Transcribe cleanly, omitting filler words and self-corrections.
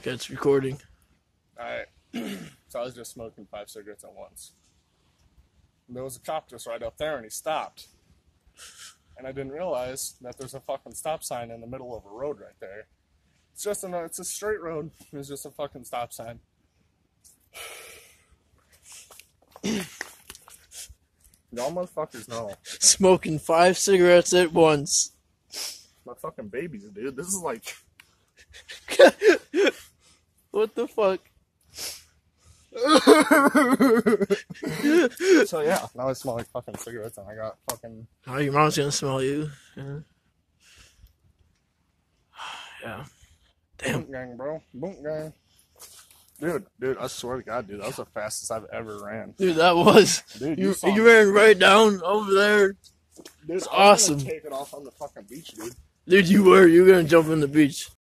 Okay, it's recording. Alright, so I was just smoking 5 cigarettes at once. And there was a cop just right up there and he stopped. And I didn't realize that there's a fucking stop sign in the middle of a road right there. It's just it's a straight road. There's just a fucking stop sign. Y'all motherfuckers know. Smoking 5 cigarettes at once. My fucking babies, dude. This is like... What the fuck? So yeah, now I smell like fucking cigarettes and I got fucking... Oh, your mom's gonna smell you. Yeah. Damn. Boom gang, bro. Boom gang. Dude, I swear to God, dude, that was the fastest I've ever ran. Dude, that was. Dude, you ran right down over there. Dude, It's awesome. Take it off on the fucking beach, dude. Dude, you were gonna jump in the beach.